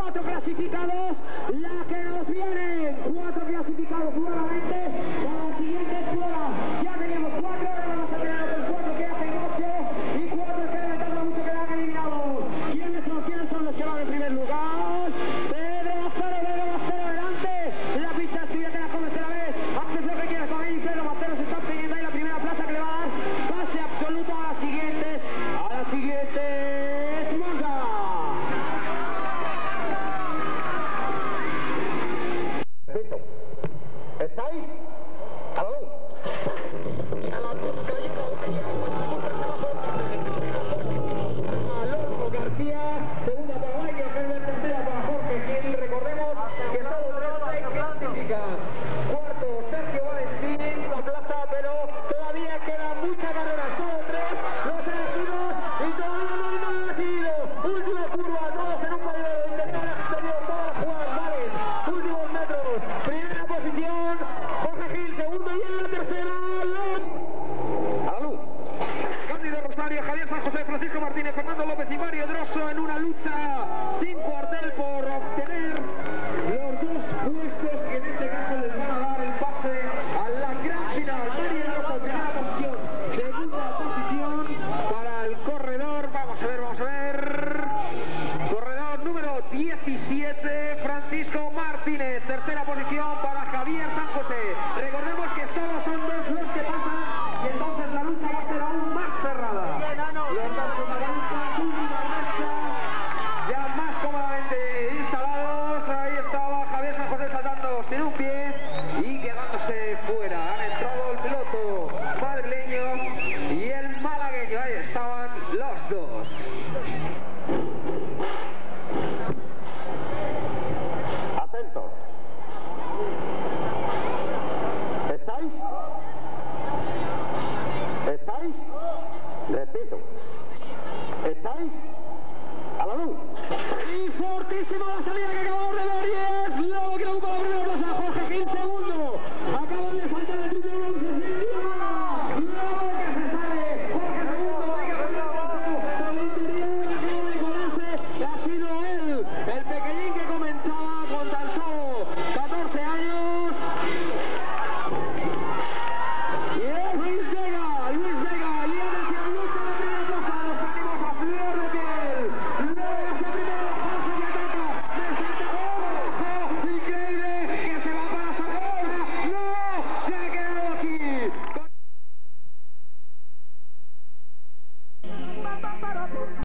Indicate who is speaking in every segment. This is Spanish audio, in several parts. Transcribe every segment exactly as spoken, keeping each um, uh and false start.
Speaker 1: cuatro clasificados, la que nos vienen, cuatro clasificados nuevamente, con la siguiente prueba, ya teníamos cuatro, ahora vamos a tener otros cuatro que hacen ocho, y cuatro que deben tarda mucho que quedan eliminados. ¿Quiénes son? ¿Quiénes son los que van en primer lugar? Pedro Macero, Pedro Macero adelante, la pista es tuya, te la comes, te la ves, haces lo que quieres con él, Pedro Macero se está obteniendo ahí la primera plaza que le va a dar, pase absoluto a las siguientes, a las siguientes, Monza.
Speaker 2: ¿Estáis? ¡A la luz! A la luz, calle Alonso García, segunda para Michael Herbert, tercera para Jorge Gil. Recordemos que solo tres se clasifican. Cuarto, Sergio Valentín, la plaza, pero todavía queda mucha carrera. Solo tres los elegidos y todavía no hay nada decidido. Última curva, todos en un bailero interior exterior, todas jugadas valen. Últimos metros, primera posición, Jorge Gil, segundo y en la tercera, los... A la luz. Cándido Rosario, Javier San José, Francisco Martínez, Fernando López y Mario Drosso en una lucha sin cuartel por obtener los dos puestos que en este caso les van a dar el pase a la gran final. Mario Drosso, primera posición, segunda posición para el corredor, vamos a ver, vamos a ver, corredor número diecisiete, Francisco Martínez, tercera posición para Javier San José. Recordemos que solo son dos los que pasan y entonces la lucha va a ser aún más cerrada. Los dos protagonistas, última marcha, ya más cómodamente instalados. Ahí estaba Javier San José saltando sin un pie y quedándose fuera. Han entrado el piloto madrileño y el malagueño. Ahí estaban los dos. Atentos. ¿Estáis? ¿Estáis? Repito. ¿Estáis? A la luz. Y fortísima la salida que acabamos de ver y es lo que ocupa la primera plaza. Jorge Gil segundo. Acaban de saltar el triple bronce sin duda. Luego que se sale Jorge segundo. Hay que salir por el interior. Acaba de colarse. Ha sido él, el pequeñín que comentaba con tan solo catorce años. Y es Luis Vega, Luis Vega, y atención, lucha la primera plaza, los ánimos a flor de piel. Luego hacia primero, Jorge que ataca, me salta, ¡ojo! Increíble, que se va para Zaragoza, ¡no! Se ha quedado aquí. Con...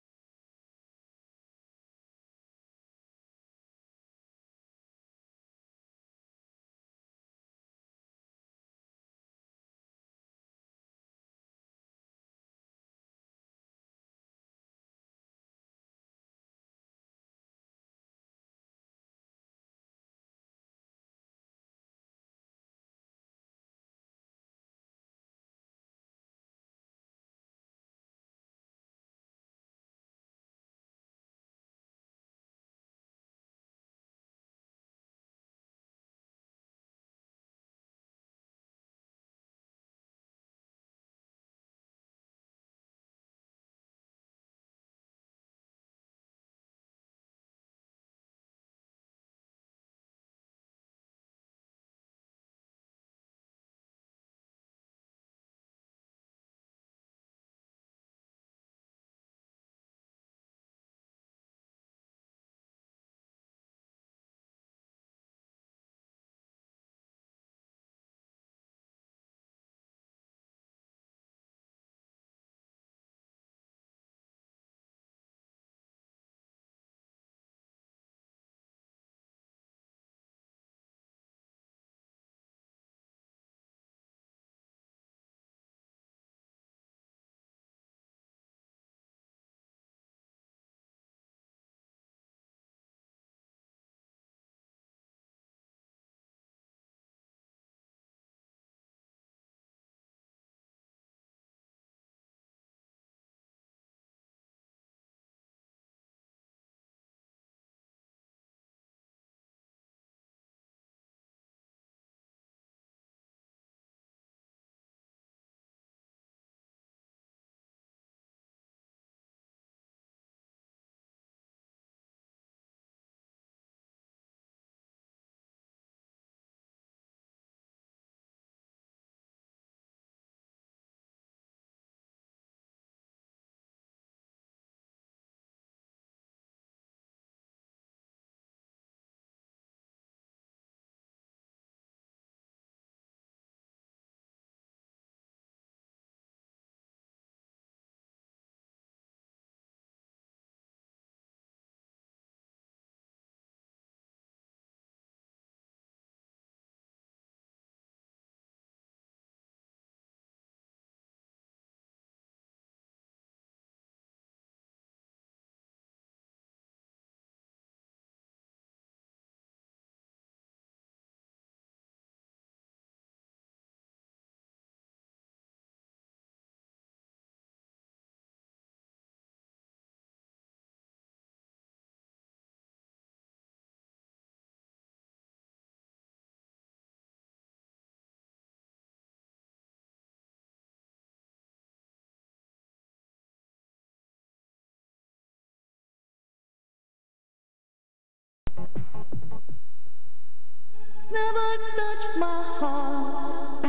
Speaker 3: Never touch my heart.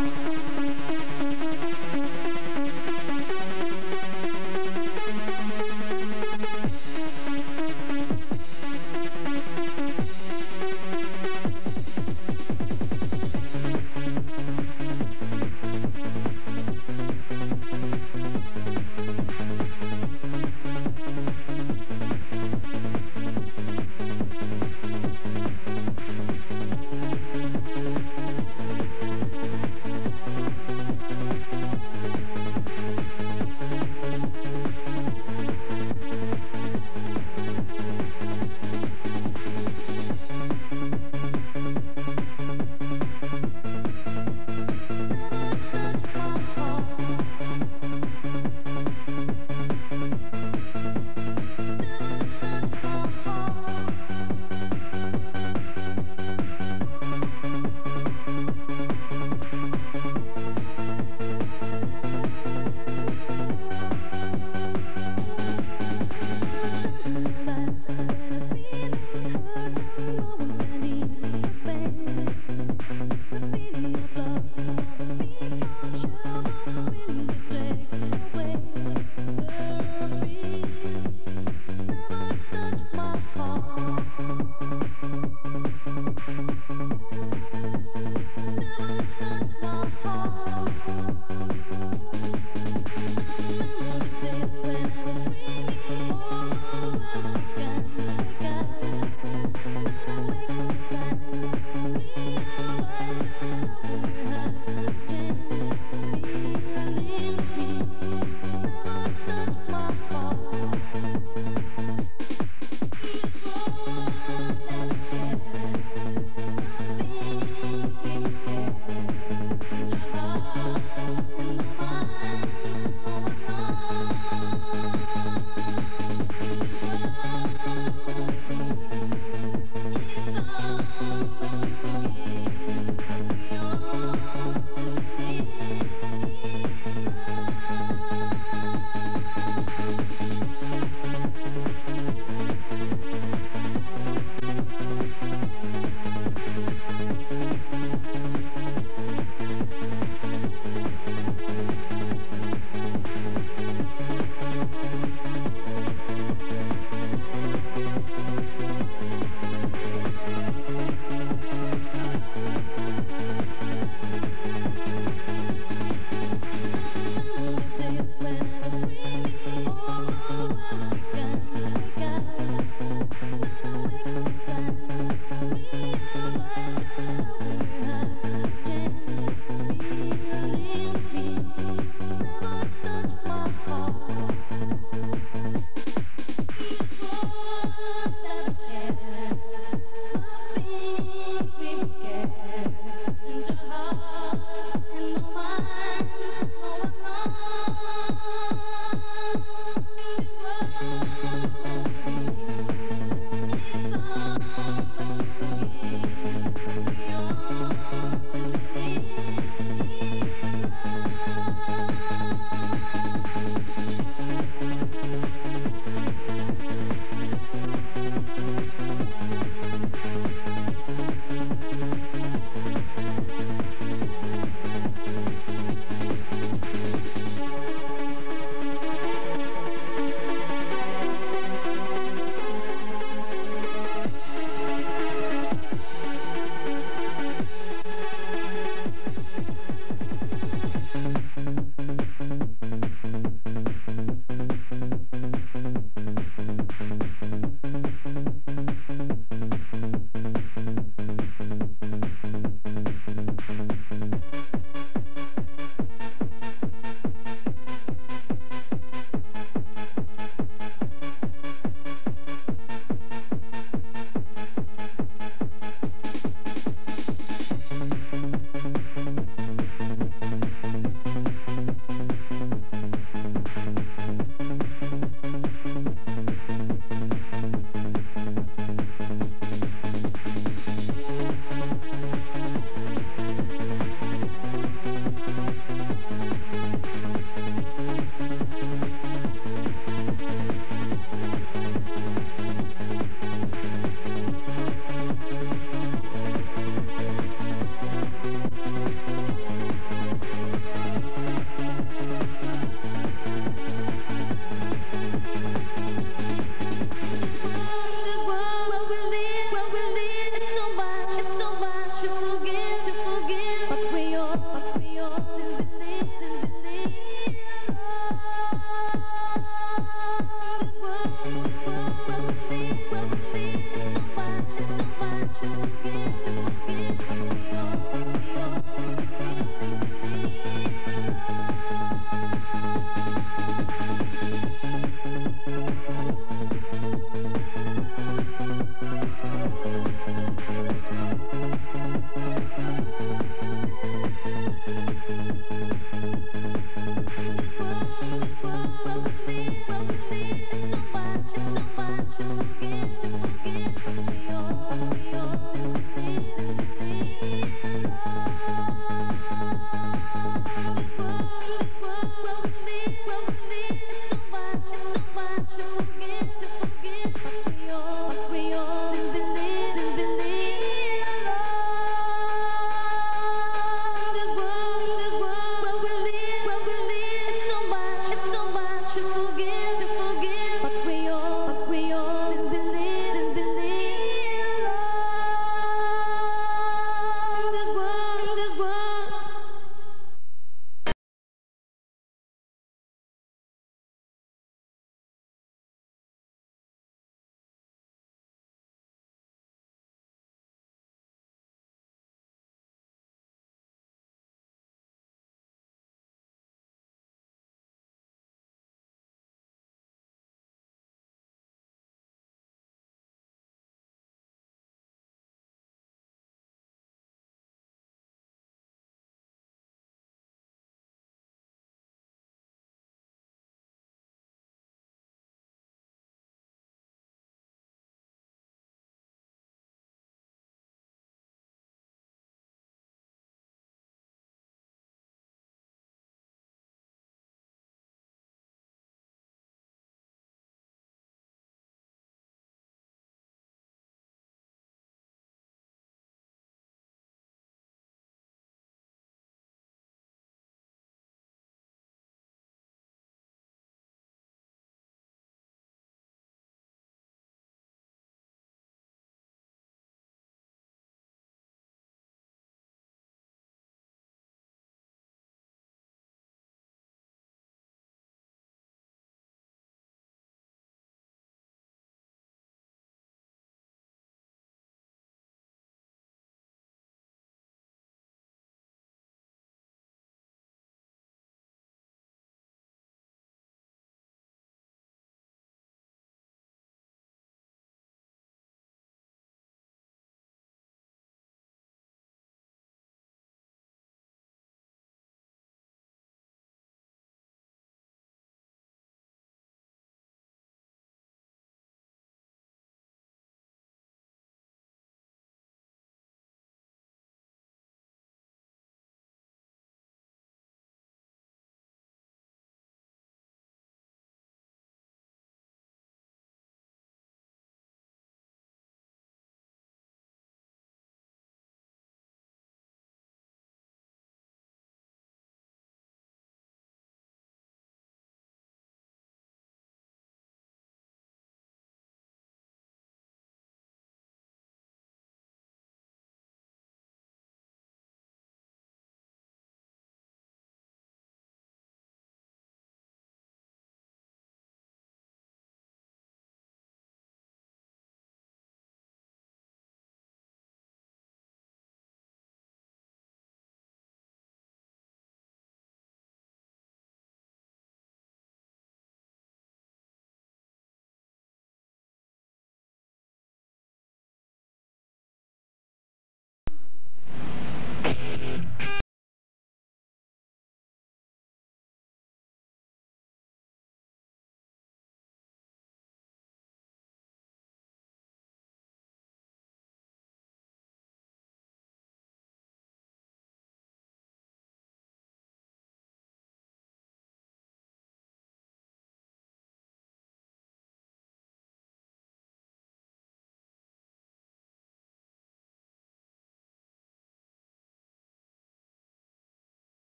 Speaker 3: Somebody, somebody to forget.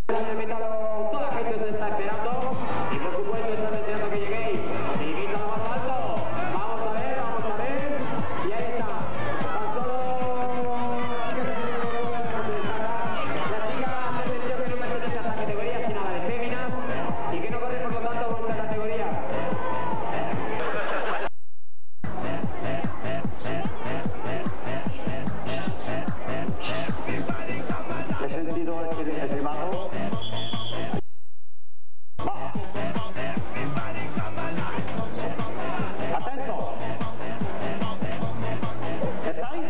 Speaker 2: Toda la gente se está esperando y por supuesto están deseando que lleguéis. Invito a lo más alto. Vamos a ver, vamos a ver. Y ahí está. Tan solo la chica ha decidido que no pertenece a esta categoría, sino a la de féminas y que no corre por lo tanto por esta categoría.
Speaker 4: He sentido el, el rimazo. Va. Atento. ¿Estáis?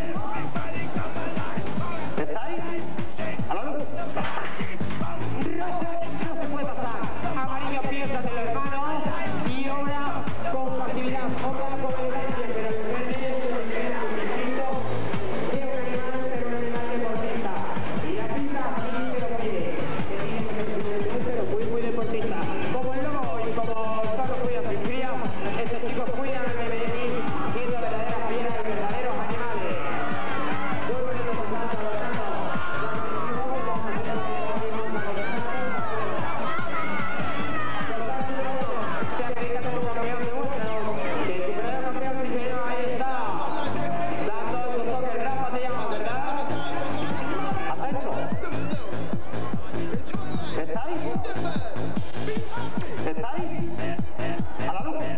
Speaker 4: ¿Estáis? A la luz.
Speaker 2: No se puede pasar. Amarillo piensa del hermano y obra con facilidad, obra con elegancia, pero el verde es un elemento distinto. Es un animal, pero un animal deportista. Y la pista sí que lo pide. Que tiene que ser pero muy, muy deportista. Como el lobo y como todos cuidan sus crías, estos chicos cuidan el B M X siendo verdaderas fieras y verdaderos animales. Muy bonito los saltos, los saltos. Se acredita como campeón de muestra, que el verdadero campeón primero ahí está, dando esos toques, Rafa te llama, ¿verdad?
Speaker 4: Atento. ¿Estáis? ¿Estáis? A la luz.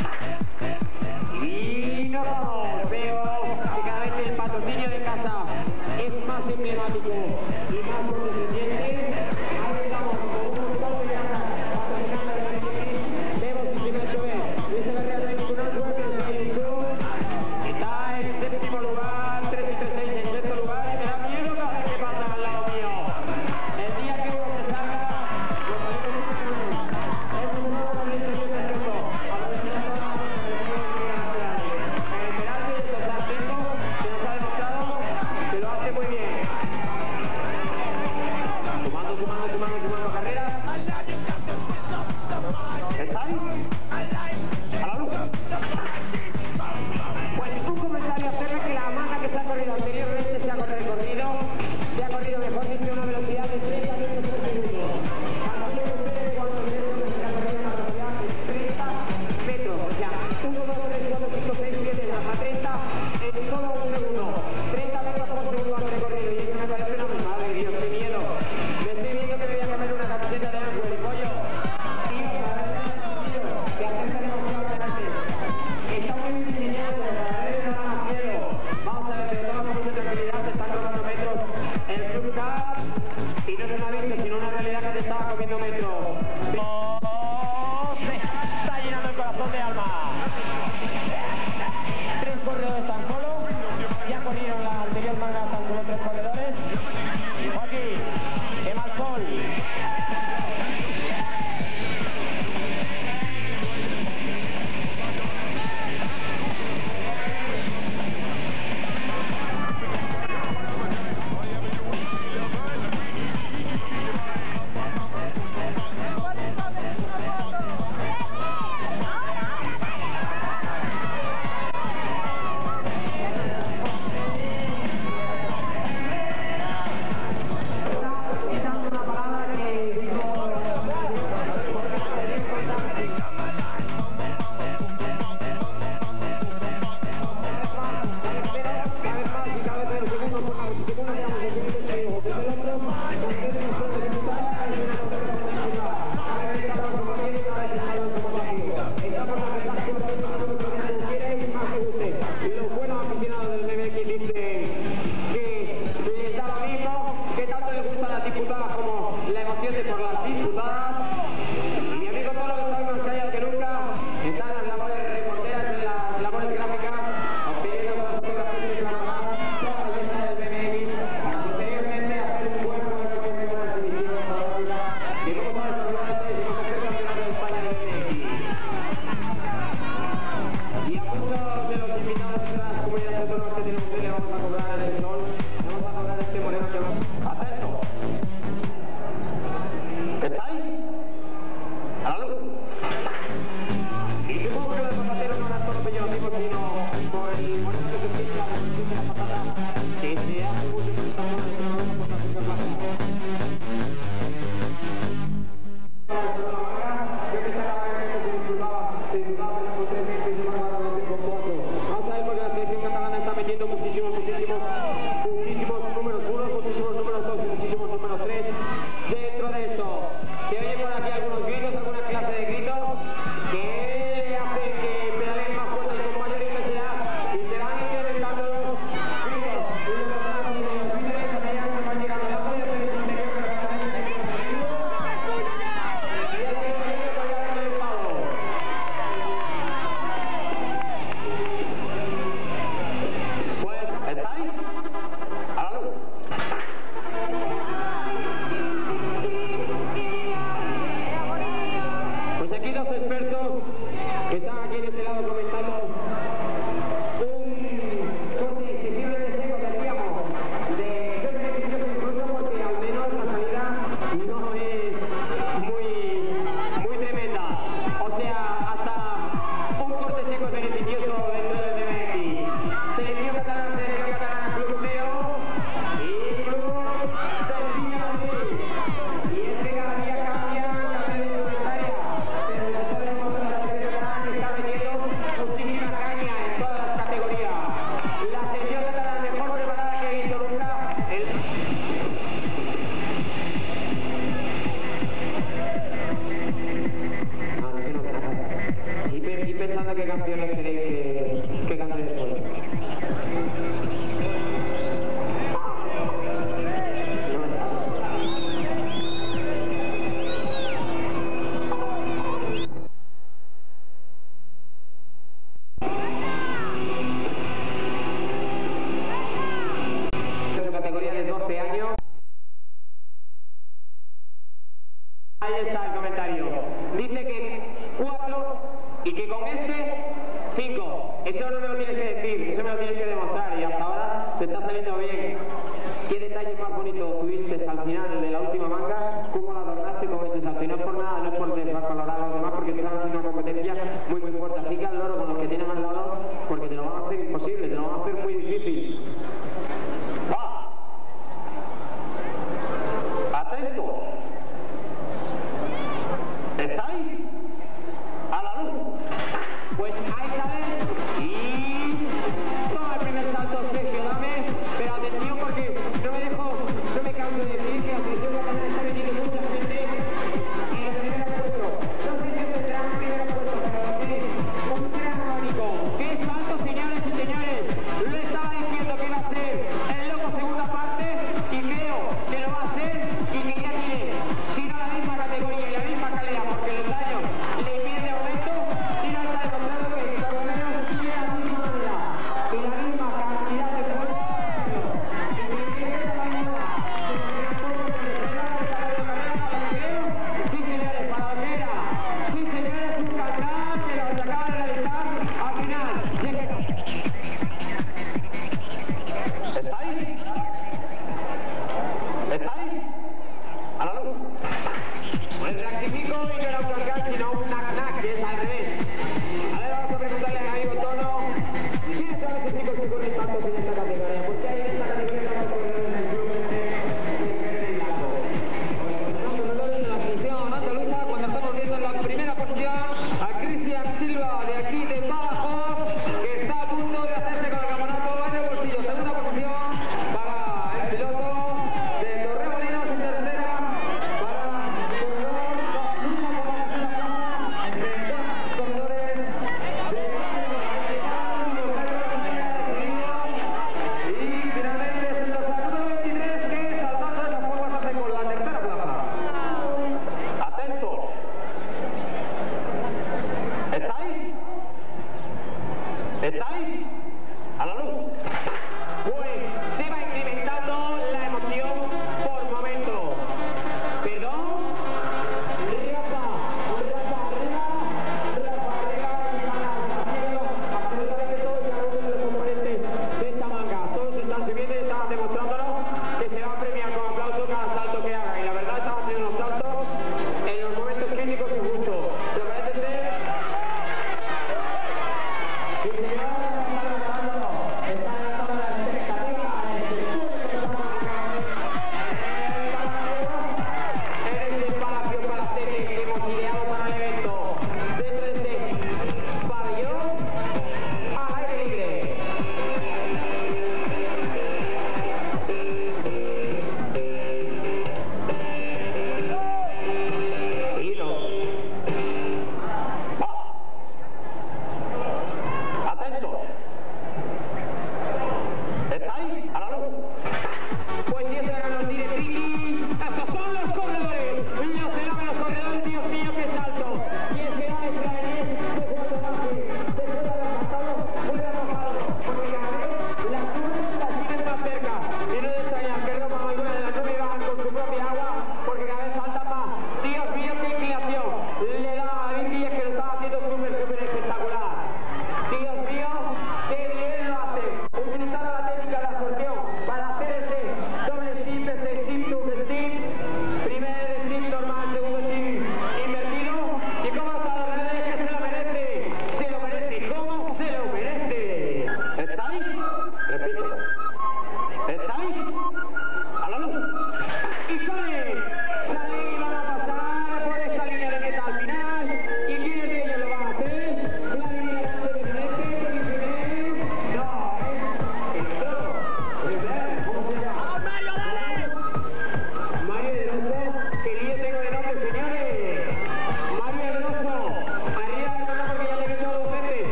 Speaker 2: Y nos vamos, veo que cada vez el patrocinio de casa es más emblemático y más condescendiente. Ahí estamos con un solo de casa patrocinando el B M X. Vemos si se me ha hecho ver. Luis Echeverría no hay ningún otro, pero se hay un show. Está en séptimo lugar, tres y tres seis en sexto lugar. Y me da miedo cada vez que pasan al lado mío. El día que uno se salga, lo ponemos en un minuto. Es un nuevo momento y un segundo. A la vez que la zona de el Peralta y el Sargento, que nos ha demostrado que lo hace muy bien. Sumando, sumando, sumando, sumando carreras.
Speaker 4: ¿Estáis? A la luz.
Speaker 2: Pues un comentario acerca que la manga que se ha corrido anteriormente se ha recorrido, se ha corrido mejor dicho una velocidad de treinta metros por segundo. Calculen ustedes cuántos metros se ha corrido una velocidad de treinta metros. O sea, uno, dos, tres, cuatro, cinco, seis, siete, hasta treinta en solo un segundo. treinta metros por segundo han recorrido y eso me parece una muy madre, Dios, qué miedo. Me estoy viendo que me voy a comer una camiseta de Ángel y pollo. Tío, la verdad es que acerca demasiado adelante. Está muy bien diseñado, la verdad es que no da más miedo. Vamos a ver, pero toma mucha tranquilidad, se están comiendo metros el Club Car y no es una vista, sino una realidad que se estaba comiendo metros. Se está llenando el corazón de alma. Tres corredores tan solo, ya corrieron la anterior manga tan solo tres corredores. Joaquín, Emalsol. Quitando una palabra que dijo y los buenos aficionados del B M X dicen que les da lo mismo, que tanto les gustan las disputadas como la emoción de por las disputadas. Y mi amigo Polo, que está más callado que nunca, están las labores reporteras, en las labores gráficas, obteniendo las fotografías de Canadá, toda la lista del B M X, para posteriormente hacer un buen movimiento de la exhibición fotográfica de cómo está desarrollando y cómo está el campeonato de España de B M X. Y a muchos de los invitados de las comunidades autónomas que tenemos hoy le vamos a cobrar en el sol, le vamos a cobrar este moreno que vamos.
Speaker 4: Atento. ¿Estáis?
Speaker 5: Ahí está el comentario. Dice que cuatro y que con este cinco. Eso no me lo tienes que decir, eso me lo tienes que demostrar y hasta ahora te está saliendo bien. ¿Qué detalle más bonito tuviste al final de la última manga? ¿Cómo la adornaste con ese salto? Y no es por nada, no es por desvalorar a los demás porque te están haciendo una competencia muy muy fuerte. Así que al loro con los que tienen al lado porque te lo van a hacer imposible, te lo van a hacer muy difícil.
Speaker 4: ¡Va! ¡Atentos! ¿Estáis? ¡A la luz!
Speaker 5: Pues ahí sale y toma el primer salto Sergio Dame, pero atención porque no me dejo, no me canso de decir que atención que también está veniendo mucha gente y el primer puesto, no sé si tendrá el primer puesto, pero lo sé, un gran abanico. ¡Qué salto, señores y señores! Lo estaba diciendo que iba a ser el loco segunda parte y creo que lo va a hacer y que ya tiene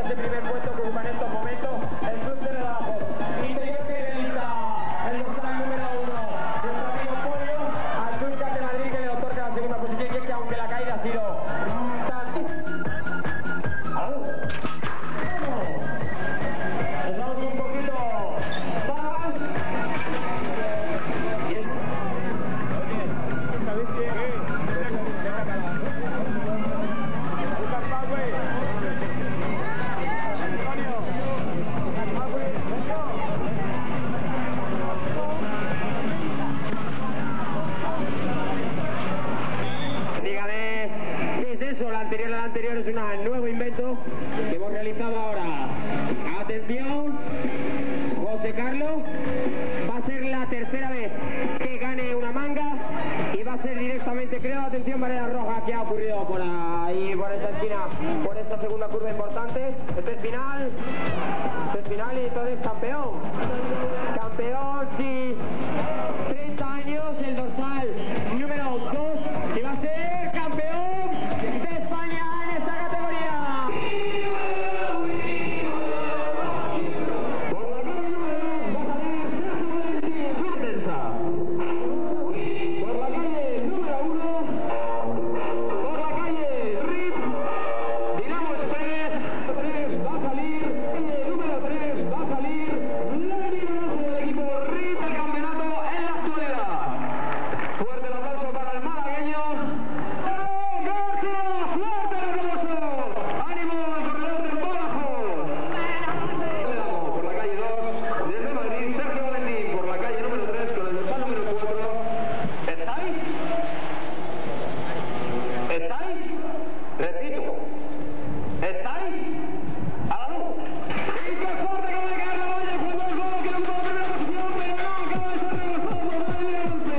Speaker 2: ese primer puesto que ocupa en estos momentos el Club de Badajoz. Interior que delita el dorsal número uno, nuestro amigo Polio, al Turcas de Madrid, que le otorga la segunda posición, y es que aunque la caída ha sido tan... Estamos un poquito más. ¿Sabéis qué? Dígame, ¿qué es eso? La anterior, la anterior es un nuevo invento que hemos realizado ahora. Atención, José Carlos, va a ser la tercera vez que gane una manga y va a ser directamente, creo, atención, Varela Roja, que ha ocurrido por ahí, por esta esquina, por esta segunda curva importante. Este es final, este es final y entonces campeón. Campeón, sí, treinta años, el dorsal número dos, y va a ser campeón de España en esta categoría. Por la calle número dos va a salir Sergio Valentín, Sortensa. Por la calle número uno, por la calle Rip, Dinamo Express, tres va a salir, calle número tres va a salir Vladimir Alonso del equipo Rip del campeonato en la actualidad. Fuerte el aplauso para el malagueño. ¡Bravo, García! ¡Fuerte el aplauso! ¡Ánimo al corredor del Badajoz! Le damos por la calle dos, desde Madrid, Sergio Valentín, por la calle número tres, con el dorsal número cuatro. ¿Estáis? ¿Estáis? Repito. ¿Estáis? ¡A la luz! ¡Y qué fuerte acaba de caer la valla! El jugador del Golo, que le ocupa la primera posición, pero no acaba de ser rebasado por Vladimir Alonso.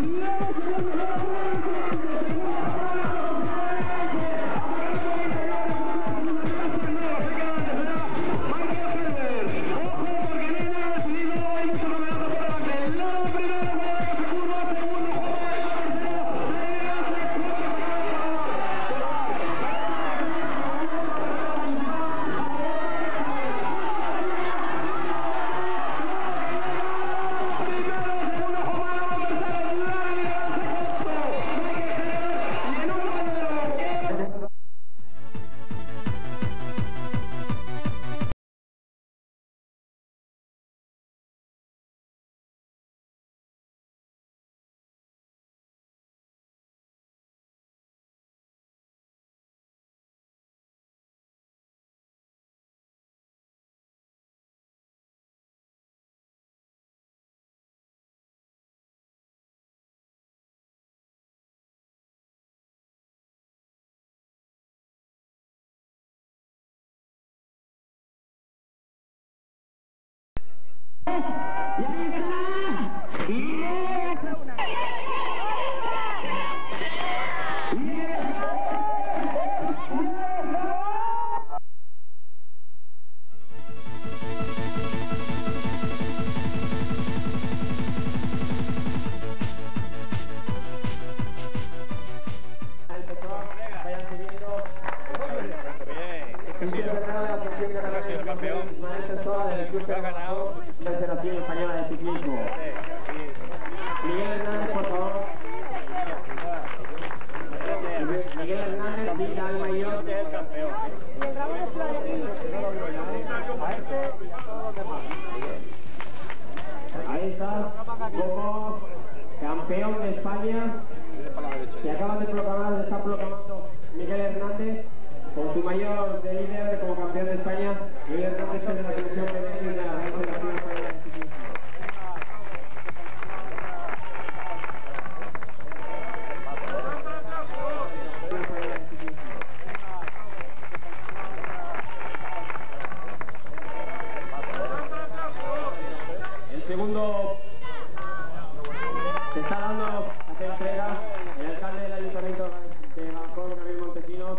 Speaker 2: Y ahí está. Y vayan subiendo. El campeón del Club de Badajoz, la Federación Española de Ciclismo. Miguel Hernández, por favor. Miguel Hernández, Villa al Mayor. Es el campeón. Ahí está, como campeón de España. Se acaban de proclamar, está proclamando Miguel Hernández con su mayor de líder como campeón de España. Miguel Hernández es de la Comisión Federal de la Federación Española de Ciclismo. El segundo se está dando hacia la entrega el alcalde del Ayuntamiento de Badajoz, Gabriel Montesinos,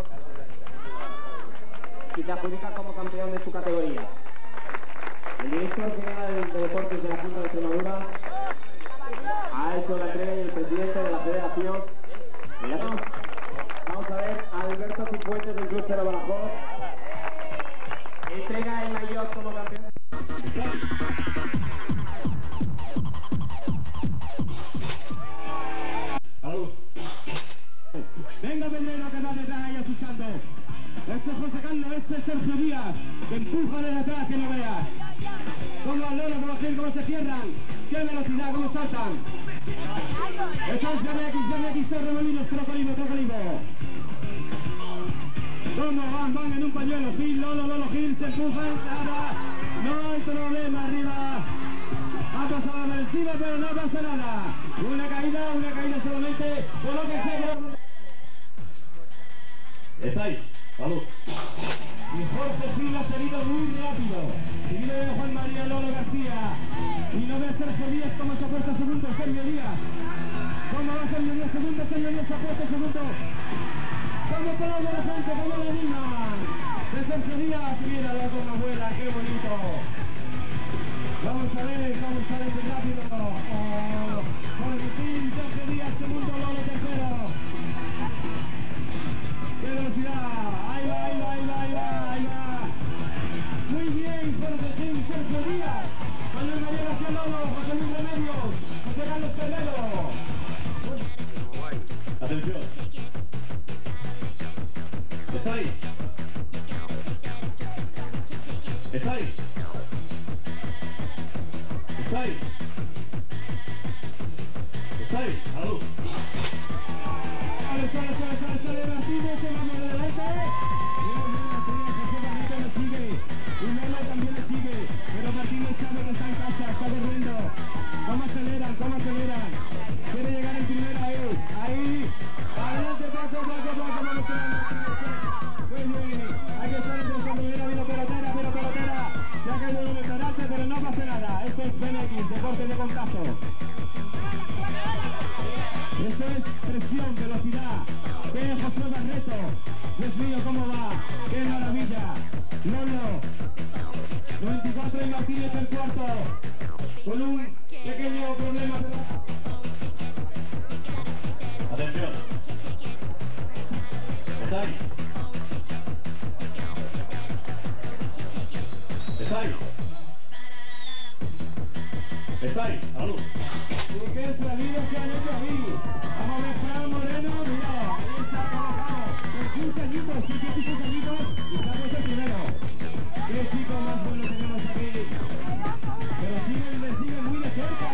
Speaker 2: y te adjudica como campeón de su categoría. El director general de deportes de la Junta de Extremadura ha hecho la entrega y el presidente de la federación. Vamos, vamos a ver a Alberto Cifuentes del Club de Badajoz.
Speaker 1: empujan en atrás que no veas. Como al loro, como Gil, cómo se cierran. Qué velocidad, cómo saltan. Eso es llame aquí, llame aquí, son remolinos, trocolino, trocolino. Cómo van, van en un pañuelo. Gil, Lolo, Lolo, Gil, se empujan. Nada. No hay problema arriba. Ha pasado la encima, pero no pasa nada. Una caída, una caída solamente. Por lo que sea.
Speaker 4: Estáis, salud.
Speaker 1: Y Jorge Gil ha salido muy rápido. Y viene Juan María Lolo García. Y no ve a Sergio Díaz como se ha puesto segundo. Sergio Díaz. ¿Cómo va Sergio Díaz? Segundo, Sergio Díaz se ha puesto segundo. ¿Cómo aplaude la gente? ¿Cómo le animan? De Sergio Díaz. Míralo como vuela, qué bonito. Vamos a ver, vamos a ver rápido. Oh, Jorge Gil, Sergio Díaz, segundo, Lolo tercero. ¡Qué velocidad! ¡Ahí va, ahí va, ahí va, ahí va, ahí va! Muy bien, Jorge Gil, Sergio Díaz. Manuel María García Lolo, José Luis Remedios, José Carlos Cordero.
Speaker 4: Atención. ¿Estáis? ¿Estáis? ¿Estáis? ¿Estáis? ¡A la luz!
Speaker 1: Sale, sale, sale, sale, sale Martínez, se va por delante. José Barreto le sigue. Y Lolo también le sigue. Pero Martínez sabe que está en casa, está corriendo. ¿Cómo aceleran? ¿Cómo aceleran? Quiere llegar en primera ahí. Ahí. Adelante, Paco, Paco, Paco, vamos a ver. Muy bien. Hay que estar en su primera, vino pelotera, pero pelotera. Se ha caído en el karate, pero no pasa nada. Esto es B N X, deporte de contacto. Esto es presión, velocidad. ¡Qué José Barreto! Dios mío, ¿cómo va? ¡Qué maravilla! Lolo. noventa y cuatro y Martínez el cuarto. Con un pequeño problema.
Speaker 4: Atención. ¿Estáis? ¿Estáis? ¿Estáis? ¡A la luz!
Speaker 1: ¿Y qué salidas se han hecho ahí? Vamos a ver, Fran Moreno, mira, ahí está colocado. Con quince añitos, sí, quince añitos, y se ha puesto primero. Qué chico más bueno tenemos aquí. Pero siguen, le siguen muy de cerca.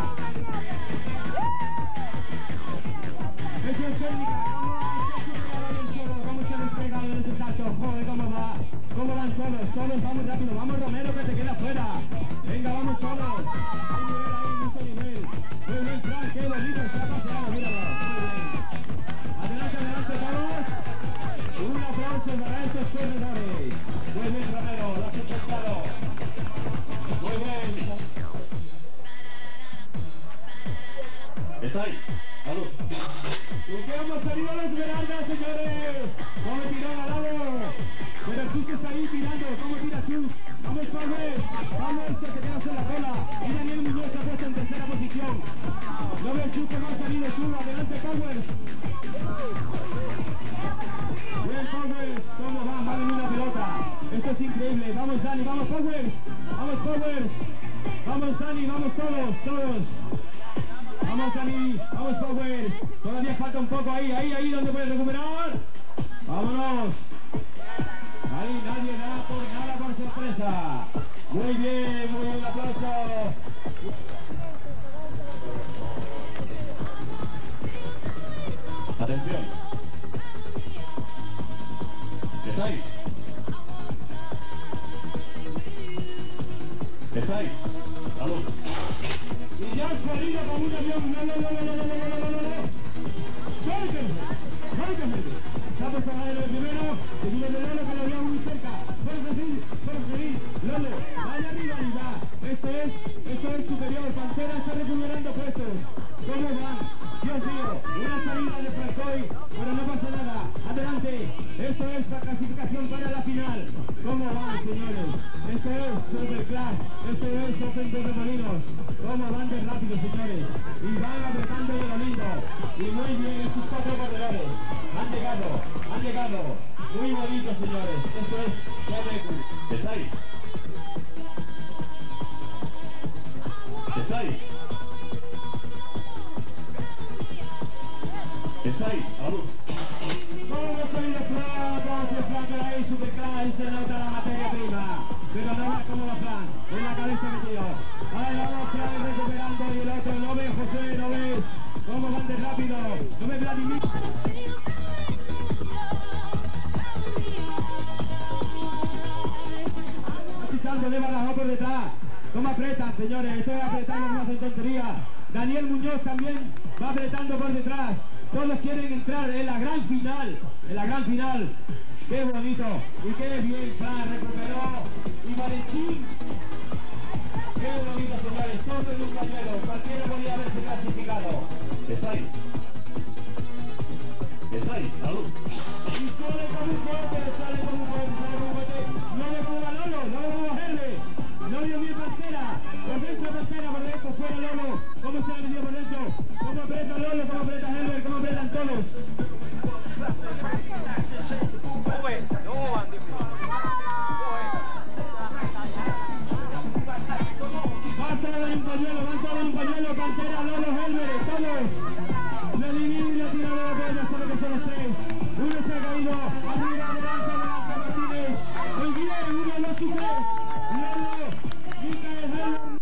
Speaker 1: Eso es técnica. ¿Cómo se ha despegado en ese salto? Joder, cómo va. ¿Cómo van todos? Todos vamos rápido. Vamos, Romero, que te queda fuera. Venga, vamos todos. Hay nivel ahí, mucho nivel. Muy bien, Fran, qué bonito se ha paseado, míralo. Muy bien. Adelante, adelante todos. Un aplauso para estos corredores. Muy bien, Romero, lo has intentado. Muy bien.
Speaker 4: ¿Estáis? ¡A la luz!
Speaker 1: ¿Y qué hemos salido a la Esmeralda, señores? ¿Cómo tiró al lado? Pero Chus está ahí tirando. ¿Cómo tira Chus? Vamos, Pablo. Vamos, que te quedas en la cola. Y Daniel Muñoz se ha puesto en tercera posición. No veo Chus que no ha salido Chus. Adelante, Powers. Bien, Powers. ¿Cómo va? Va en una pelota. Esto es increíble. Vamos, Dani. Vamos, Powers. Vamos, Powers. Vamos, Dani. Vamos todos, todos. Vamos, Dani. Vamos, Powers. Todavía falta un poco ahí, ahí, ahí, donde puedes recuperar. Vámonos. Ahí nadie da por nada por sorpresa. Muy bien, muy bien, un aplauso.
Speaker 4: Atención. ¿Estáis? ¿Estáis? ¡A la luz!
Speaker 1: Y ya han salido con un avión. No, no, no, no, no, no, no, no, no, no. ¡Suéltense! ¡Suéltense! Estamos con el primero. Seguido de Lolo, que lo había muy cerca. Jorge Gil, Jorge Gil, Lolo. Vaya rivalidad. Esto es, esto es superior. Pantera está recuperando puestos. ¿Cómo van? Dios mío, una salida de Francoy, pero no pasa nada. Adelante. Esto es la clasificación para la final. ¿Cómo van, señores? Esto es Superclass. Esto es Open de Remolinos. ¿Cómo van de rápido, señores? Y van apretando de lo lindo. Y muy bien esos cuatro corredores. Han llegado, han llegado. Muy bonito, señores. Esto es ya de...
Speaker 4: ¿Estáis? ¿Estáis? ¿Estáis? ¡A la luz!
Speaker 1: ¿Cómo ha salido Fran? ¿Cómo se Fran? Pero ahí Superclass se nota la materia prima. pero no ve cómo va Fran, en la cabeza metido. Ahí vamos Fran recuperando y el otro, no ve José, no ves cómo van de rápido, no ve Vladimir. Escuchando, le Badajoz por detrás. ¿Cómo apretan, señores? Esto es apretar, no hacen tontería. Daniel Muñoz también va apretando por detrás. Todos quieren entrar en la gran final. En la gran final. ¡Qué bonito! Y qué bien, Fran recuperó. Y Valentín. ¡Qué bonito, señores! Todo en un pañuelo. Cualquiera podía haberse clasificado.
Speaker 4: Está ahí. Está ahí, salud.
Speaker 1: Y sale con un golpe, sale con un golpe, sale con un golpe. No le pongo a Lolo, no le pongo a Helve. No dio bien tercera. Por dentro tercera, por dentro, fuera Lolo. ¿Cómo se la metió por dentro? ¿Cómo aprieta Lolo? ¿Cómo aprieta Helve? ¿Cómo apretan todos? Van todos en un pañuelo, van todos en un pañuelo, Pantera, Lolo, Helve, todos. Vladimir y la tiradora, pero ya sabe que son los tres. Uno se ha caído, arriba, adelante, adelante, Martínez. Muy bien, uno, dos y tres. Lolo, Micael, Helve.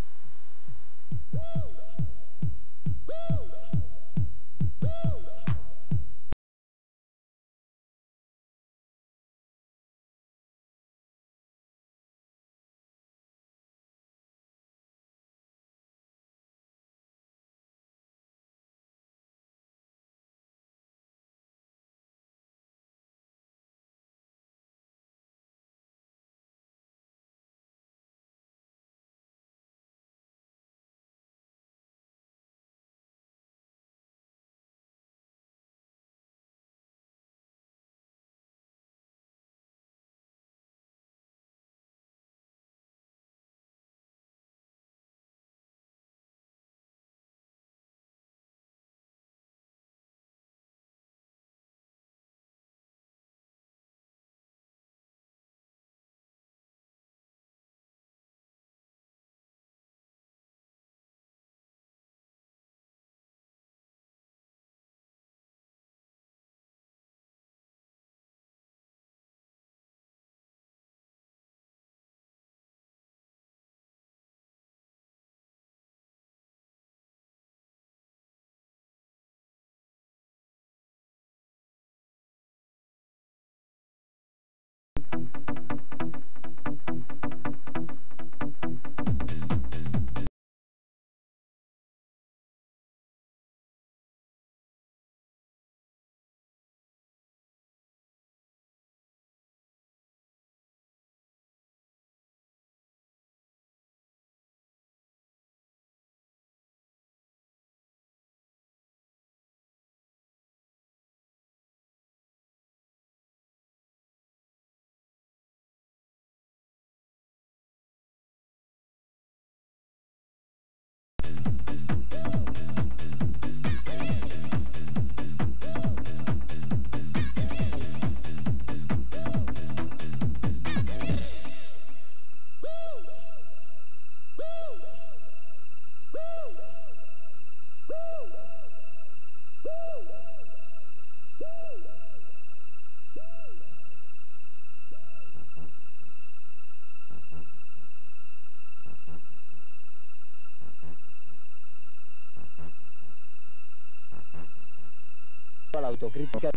Speaker 6: La autocrítica.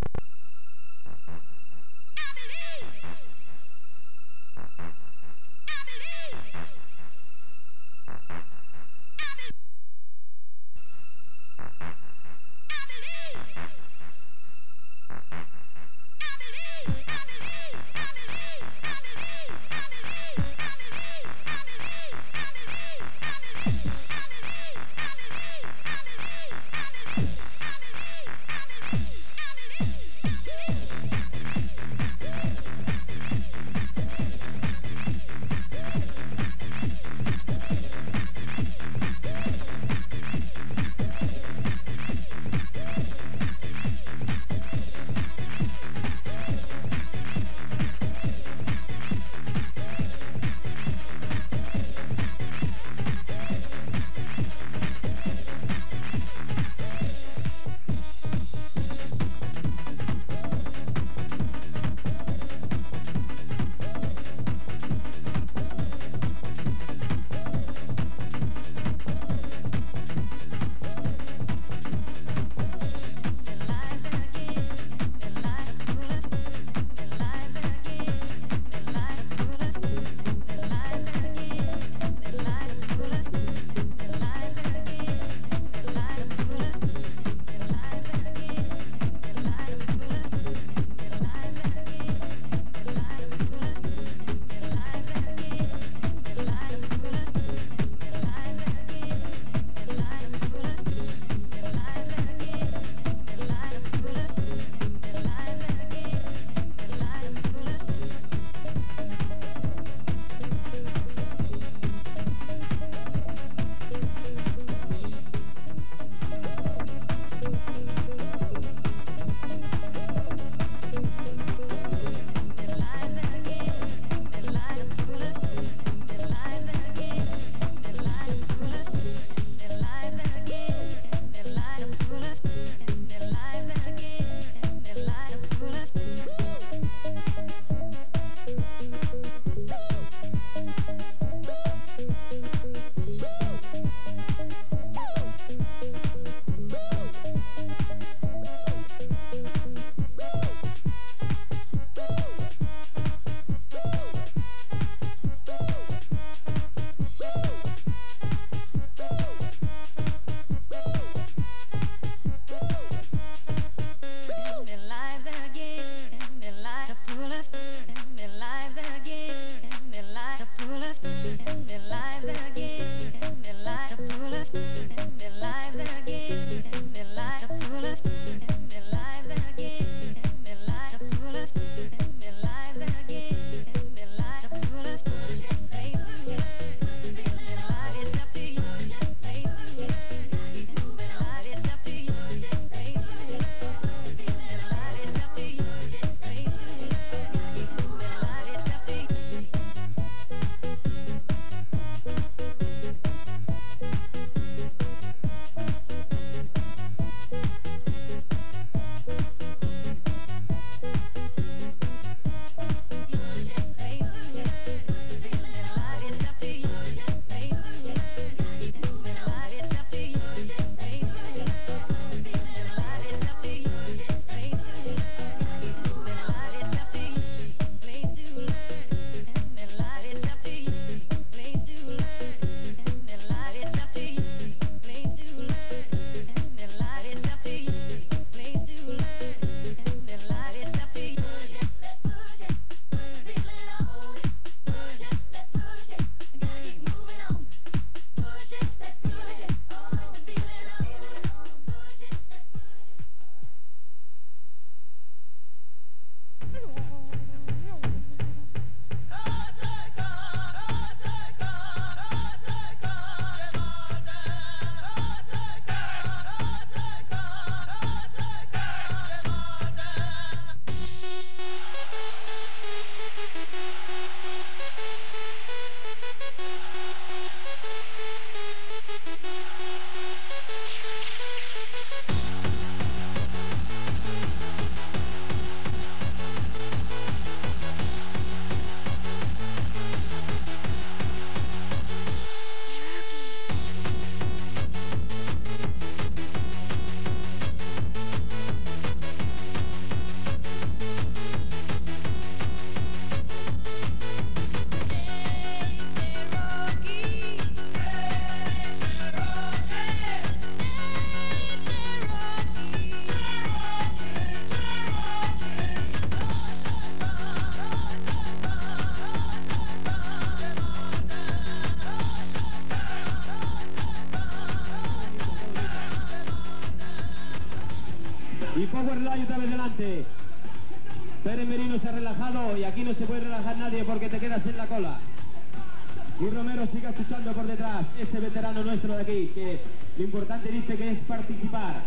Speaker 6: delante. Pérez Merino se ha relajado y aquí no se puede relajar nadie porque te quedas en la cola. Y Romero sigue escuchando por detrás, este veterano nuestro de aquí, que lo importante dice que es participar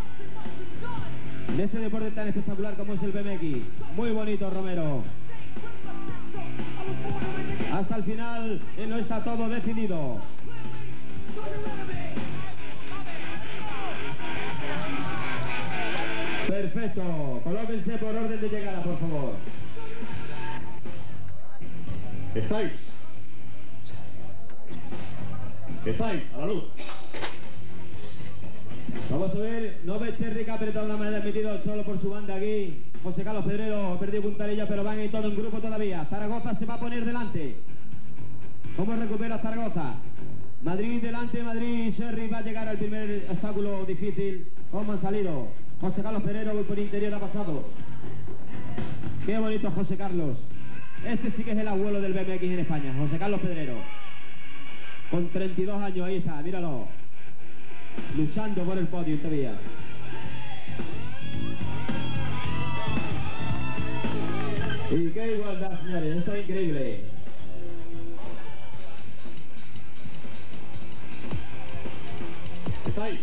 Speaker 6: en este deporte tan espectacular como es el B M X. Muy bonito, Romero. Hasta el final eh, no está todo decidido. Perfecto, colóquense por orden de llegada, por favor.
Speaker 4: Estáis. Estáis, a la luz.
Speaker 6: Vamos a ver, no ve Cherry que ha apretado la madera, metido solo por su banda aquí. José Carlos Pedrero ha perdido puntarilla, pero van en todo en grupo todavía. Zaragoza se va a poner delante. ¿Cómo recupera Zaragoza? Madrid delante, Madrid, Cherry va a llegar al primer obstáculo difícil. ¿Cómo han salido? José Carlos Pedrero por interior ha pasado. Qué bonito José Carlos. Este sí que es el abuelo del B M X en España, José Carlos Pedrero. Con treinta y dos años, ahí está, míralo. Luchando por el podio todavía. Y qué igualdad, señores, esto es increíble.
Speaker 4: Estáis.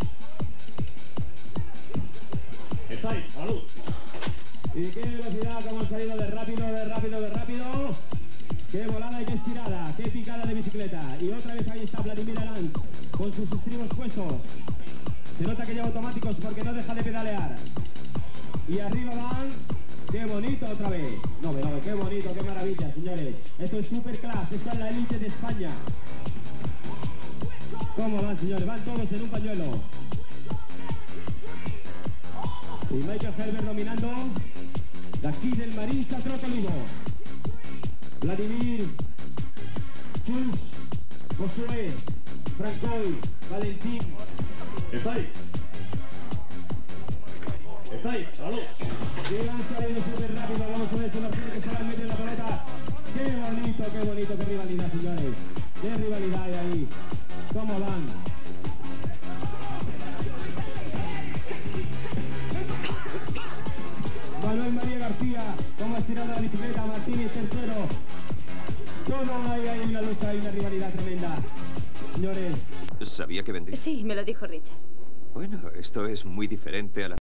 Speaker 4: Estáis, a la luz.
Speaker 6: Y qué velocidad, como han salido de rápido, de rápido, de rápido. Qué volada y qué estirada, qué picada de bicicleta. Y otra vez ahí está Vladimir Arán con sus estribos puestos. Se nota que lleva automáticos porque no deja de pedalear. Y arriba van. Qué bonito otra vez. No, no, qué bonito, qué maravilla, señores. Esto es Superclass, esto es la élite de España. ¿Cómo van, señores? Van todos en un pañuelo. Y Michael Herbert dominando. De aquí del Marista Trotolivo. Vladimir, Chus, Josué, Francoy, Valentín.
Speaker 4: Estáis. Estáis, a la luz.
Speaker 6: Que han salido súper rápido. Vamos a ver si los tiene que estar al medio de la paleta. Qué bonito, qué bonito, qué rivalidad, señores. Qué rivalidad hay ahí. ¿Cómo van? Manuel María García, como ha estirado la bicicleta, Martínez tercero. Todo hay ahí en la lucha, hay una rivalidad tremenda. Señores.
Speaker 7: ¿Sabía que vendría?
Speaker 8: Sí, me lo dijo Richard.
Speaker 7: Bueno, esto es muy diferente a la...